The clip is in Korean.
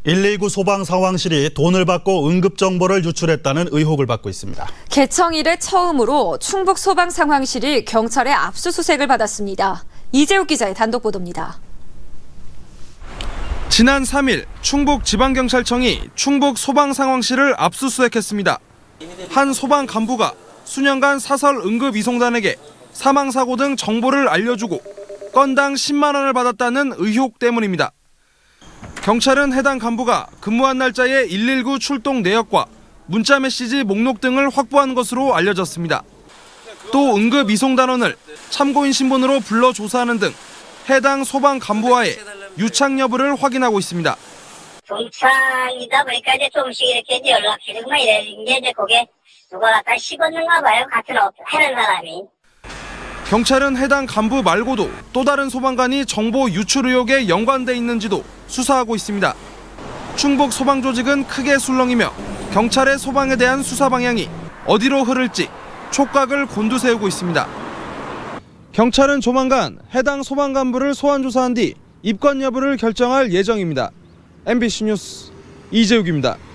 119 소방 상황실이 돈을 받고 응급 정보를 유출했다는 의혹을 받고 있습니다. 개청 이래 처음으로 충북 소방 상황실이 경찰의 압수수색을 받았습니다. 이재욱 기자의 단독 보도입니다. 지난 3일 충북지방경찰청이 충북 소방 상황실을 압수수색했습니다. 한 소방 간부가 수년간 사설 응급 이송단에게 사망사고 등 정보를 알려주고 건당 10만 원을 받았다는 의혹 때문입니다. 경찰은 해당 간부가 근무한 날짜의 119 출동 내역과 문자 메시지 목록 등을 확보한 것으로 알려졌습니다. 또 응급 이송단원을 참고인 신분으로 불러 조사하는 등 해당 소방 간부와의 유착 여부를 확인하고 있습니다. 경찰이다 보니까 이제 조금씩 이렇게 연락해주고 막 이런 게 이제 그게 누가 갖다 씹었는가 봐요. 같은 하는 사람이. 경찰은 해당 간부 말고도 또 다른 소방관이 정보 유출 의혹에 연관돼 있는지도 수사하고 있습니다. 충북 소방조직은 크게 술렁이며 경찰의 소방에 대한 수사 방향이 어디로 흐를지 촉각을 곤두세우고 있습니다. 경찰은 조만간 해당 소방 간부를 소환 조사한 뒤 입건 여부를 결정할 예정입니다. MBC 뉴스 이재욱입니다.